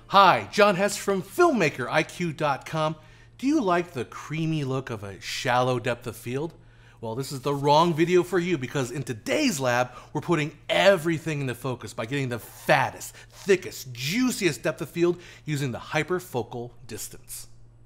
Hi, John Hess from FilmmakerIQ.com. Do you like the creamy look of a shallow depth of field? Well, this is the wrong video for you because in today's lab, we're putting everything into focus by getting the fattest, thickest, juiciest depth of field using the hyperfocal distance.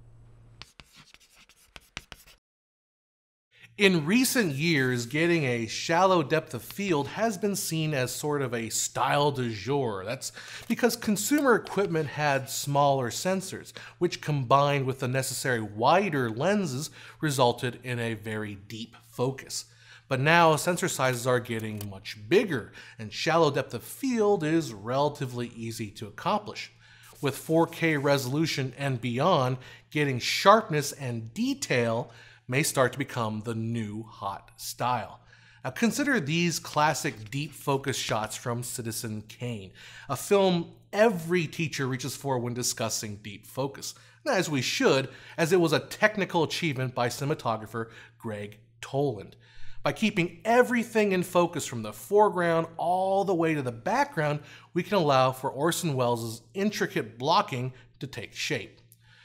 In recent years, getting a shallow depth of field has been seen as sort of a style du jour. That's because consumer equipment had smaller sensors, which combined with the necessary wider lenses resulted in a very deep focus. But now sensor sizes are getting much bigger, and shallow depth of field is relatively easy to accomplish. With 4K resolution and beyond, getting sharpness and detail may start to become the new hot style. Now consider these classic deep focus shots from Citizen Kane, a film every teacher reaches for when discussing deep focus, as we should, as it was a technical achievement by cinematographer Greg Toland. By keeping everything in focus from the foreground all the way to the background, we can allow for Orson Welles' intricate blocking to take shape.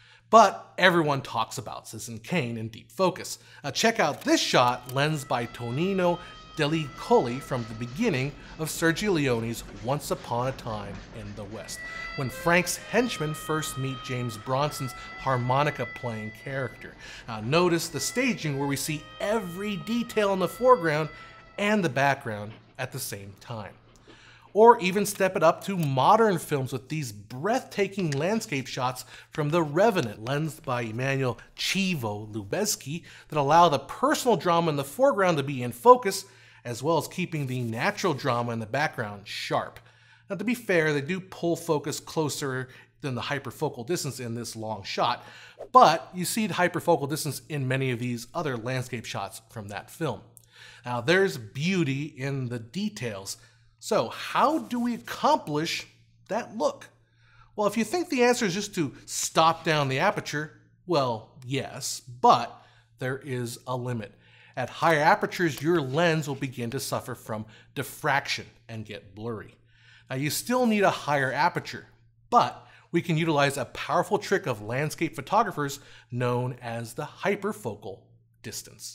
But everyone talks about Citizen Kane in deep focus. Check out this shot, lensed by Tonino Delicoli from the beginning of Sergio Leone's Once Upon a Time in the West, when Frank's henchmen first meet James Bronson's harmonica-playing character. Notice the staging where we see every detail in the foreground and the background at the same time. Or even step it up to modern films with these breathtaking landscape shots from The Revenant, lensed by Emanuel Chivo Lubezki, that allow the personal drama in the foreground to be in focus, as well as keeping the natural drama in the background sharp. Now, to be fair, they do pull focus closer than the hyperfocal distance in this long shot, but you see the hyperfocal distance in many of these other landscape shots from that film. Now, there's beauty in the details. So how do we accomplish that look? Well, if you think the answer is just to stop down the aperture, well, yes, but there is a limit. At higher apertures, your lens will begin to suffer from diffraction and get blurry. Now, you still need a higher aperture, but we can utilize a powerful trick of landscape photographers known as the hyperfocal distance.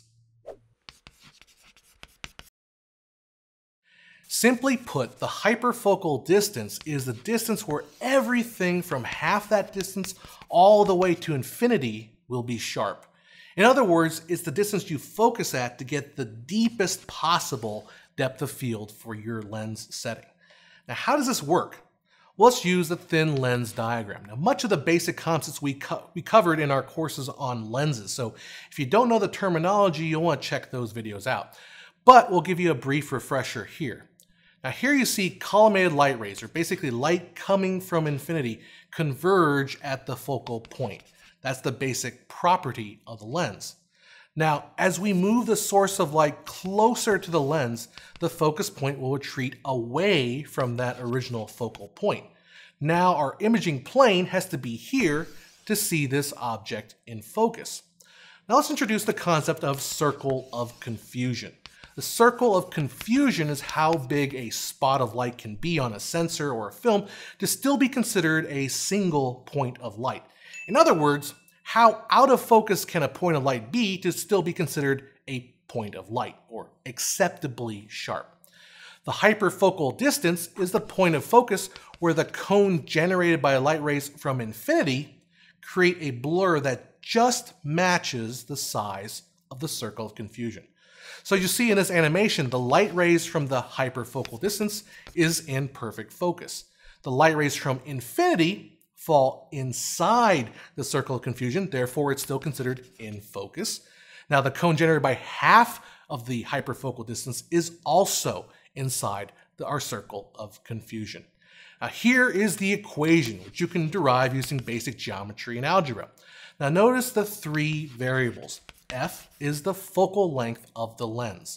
Simply put, the hyperfocal distance is the distance where everything from half that distance all the way to infinity will be sharp. In other words, it's the distance you focus at to get the deepest possible depth of field for your lens setting. Now, how does this work? Well, let's use the thin lens diagram. Now, much of the basic concepts we covered in our courses on lenses, so if you don't know the terminology, you'll want to check those videos out. But we'll give you a brief refresher here. Now here you see collimated light rays, or basically light coming from infinity, converge at the focal point. That's the basic property of the lens. Now, as we move the source of light closer to the lens, the focus point will retreat away from that original focal point. Now our imaging plane has to be here to see this object in focus. Now let's introduce the concept of circle of confusion. The circle of confusion is how big a spot of light can be on a sensor or a film to still be considered a single point of light. In other words, how out of focus can a point of light be to still be considered a point of light, or acceptably sharp. The hyperfocal distance is the point of focus where the cone generated by light rays from infinity create a blur that just matches the size of the circle of confusion. So you see in this animation, the light rays from the hyperfocal distance is in perfect focus. The light rays from infinity fall inside the circle of confusion, therefore it's still considered in focus. Now the cone generated by half of the hyperfocal distance is also inside our circle of confusion. Now here is the equation, which you can derive using basic geometry and algebra. Now notice the three variables. F is the focal length of the lens.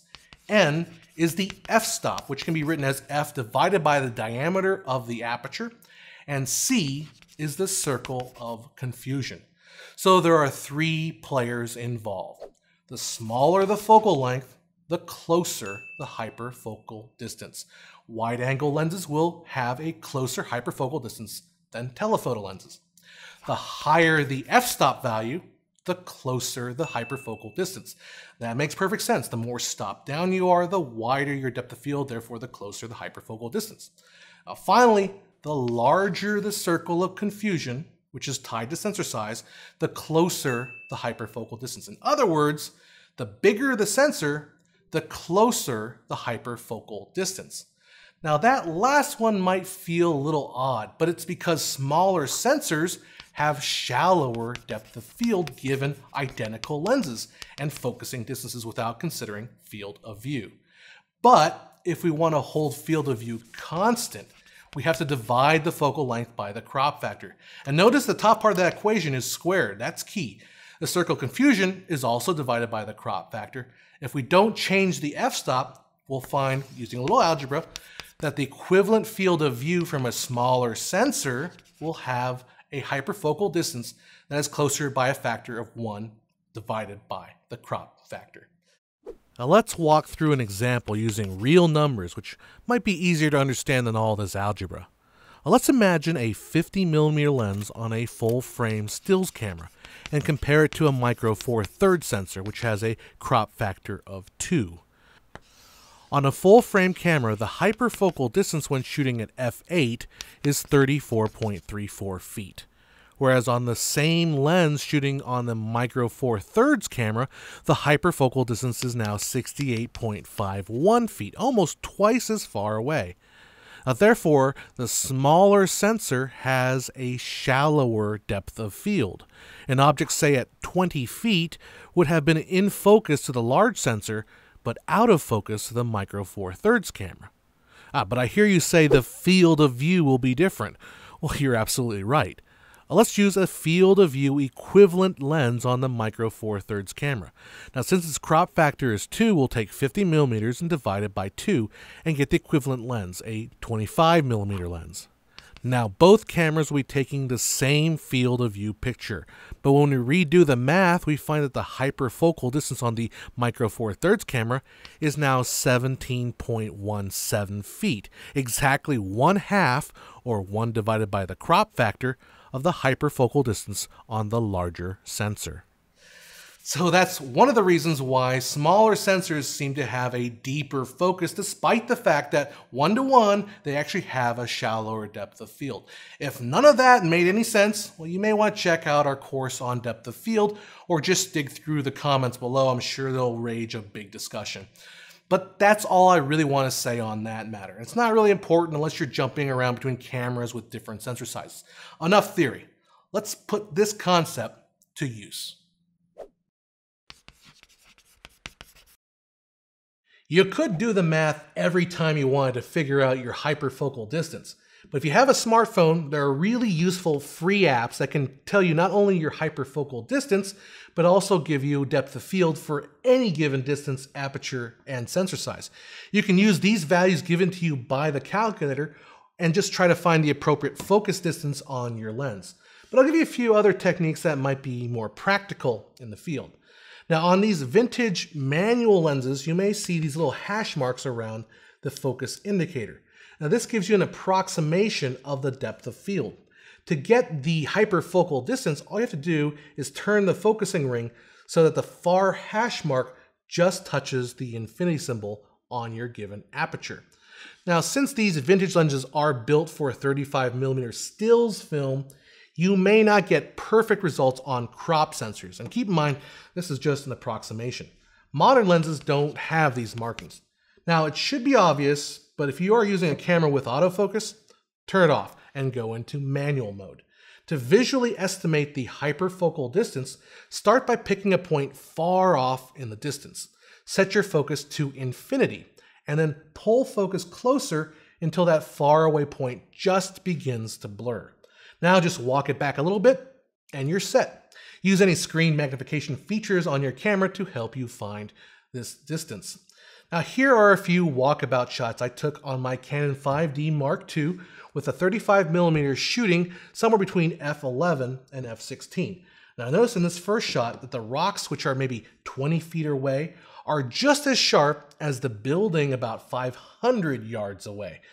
N is the f-stop, which can be written as f divided by the diameter of the aperture. And C is the circle of confusion. So there are three players involved. The smaller the focal length, the closer the hyperfocal distance. Wide-angle lenses will have a closer hyperfocal distance than telephoto lenses. The higher the f-stop value, the closer the hyperfocal distance. That makes perfect sense. The more stopped down you are, the wider your depth of field, therefore the closer the hyperfocal distance. Now finally, the larger the circle of confusion, which is tied to sensor size, the closer the hyperfocal distance. In other words, the bigger the sensor, the closer the hyperfocal distance. Now that last one might feel a little odd, but it's because smaller sensors have shallower depth of field given identical lenses and focusing distances without considering field of view. But if we want to hold field of view constant, we have to divide the focal length by the crop factor. And notice the top part of that equation is squared. That's key. The circle confusion is also divided by the crop factor. If we don't change the f-stop, we'll find, using a little algebra, that the equivalent field of view from a smaller sensor will have a hyperfocal distance that is closer by a factor of 1 divided by the crop factor. Now let's walk through an example using real numbers, which might be easier to understand than all this algebra. Now let's imagine a 50mm lens on a full-frame stills camera and compare it to a micro four thirds sensor, which has a crop factor of 2. On a full-frame camera, the hyperfocal distance when shooting at f8 is 34.34 feet, whereas on the same lens shooting on the micro four thirds camera, the hyperfocal distance is now 68.51 feet, almost twice as far away. Now, therefore, the smaller sensor has a shallower depth of field. An object, say at 20 feet, would have been in focus to the large sensor, but out of focus to the micro four thirds camera. But I hear you say the field of view will be different. Well, you're absolutely right. Let's use a field of view equivalent lens on the micro four thirds camera. Now, since its crop factor is 2, we'll take 50mm and divide it by 2 and get the equivalent lens, a 25mm lens. Now, both cameras will be taking the same field of view picture, but when we redo the math, we find that the hyperfocal distance on the micro four thirds camera is now 17.17 feet, exactly 1/2, or 1 divided by the crop factor, of the hyperfocal distance on the larger sensor. So that's one of the reasons why smaller sensors seem to have a deeper focus, despite the fact that 1-to-1, they actually have a shallower depth of field. If none of that made any sense, well, you may want to check out our course on depth of field, or just dig through the comments below. I'm sure they'll rage a big discussion. But that's all I really want to say on that matter. It's not really important unless you're jumping around between cameras with different sensor sizes. Enough theory. Let's put this concept to use. You could do the math every time you wanted to figure out your hyperfocal distance. But if you have a smartphone, there are really useful free apps that can tell you not only your hyperfocal distance, but also give you depth of field for any given distance, aperture, and sensor size. You can use these values given to you by the calculator and just try to find the appropriate focus distance on your lens. But I'll give you a few other techniques that might be more practical in the field. Now, on these vintage manual lenses, you may see these little hash marks around the focus indicator. Now, this gives you an approximation of the depth of field. To get the hyperfocal distance, all you have to do is turn the focusing ring so that the far hash mark just touches the infinity symbol on your given aperture. Now, since these vintage lenses are built for 35mm stills film, you may not get perfect results on crop sensors. And keep in mind, this is just an approximation. Modern lenses don't have these markings. Now, it should be obvious, but if you are using a camera with autofocus, turn it off and go into manual mode. To visually estimate the hyperfocal distance, start by picking a point far off in the distance. Set your focus to infinity, and then pull focus closer until that faraway point just begins to blur. Now just walk it back a little bit, and you're set. Use any screen magnification features on your camera to help you find this distance. Now here are a few walkabout shots I took on my Canon 5D Mark II with a 35mm shooting somewhere between f11 and f16. Now notice in this first shot that the rocks, which are maybe 20 feet away, are just as sharp as the building about 500 yards away.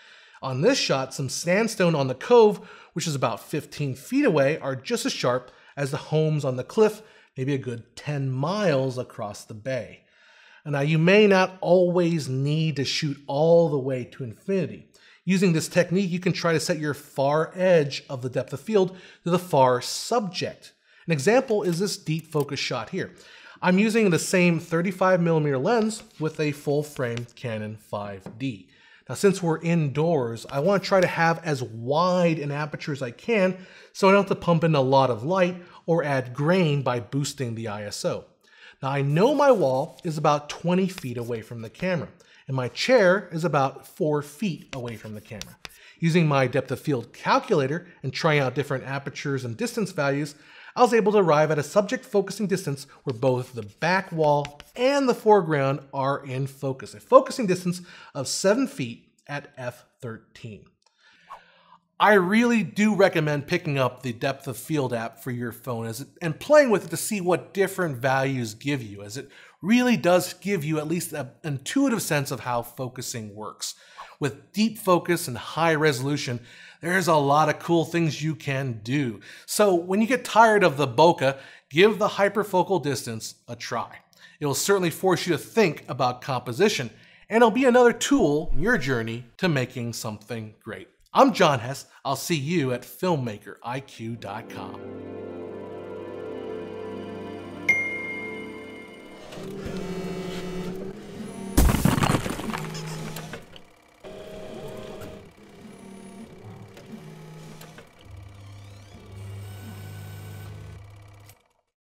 On this shot, some sandstone on the cove, which is about 15 feet away, are just as sharp as the homes on the cliff, maybe a good 10 miles across the bay. Now, you may not always need to shoot all the way to infinity. Using this technique, you can try to set your far edge of the depth of field to the far subject. An example is this deep focus shot here. I'm using the same 35mm lens with a full frame Canon 5D. Now, since we're indoors, I want to try to have as wide an aperture as I can so I don't have to pump in a lot of light or add grain by boosting the ISO. Now, I know my wall is about 20 feet away from the camera, and my chair is about 4 feet away from the camera. Using my depth of field calculator and trying out different apertures and distance values, I was able to arrive at a subject focusing distance where both the back wall and the foreground are in focus, a focusing distance of 7 feet at f13. I really do recommend picking up the depth of field app for your phone and playing with it to see what different values give you, as it really does give you at least an intuitive sense of how focusing works. With deep focus and high resolution, there's a lot of cool things you can do. So when you get tired of the bokeh, give the hyperfocal distance a try. It will certainly force you to think about composition, and it'll be another tool in your journey to making something great. I'm John Hess. I'll see you at filmmakeriq.com.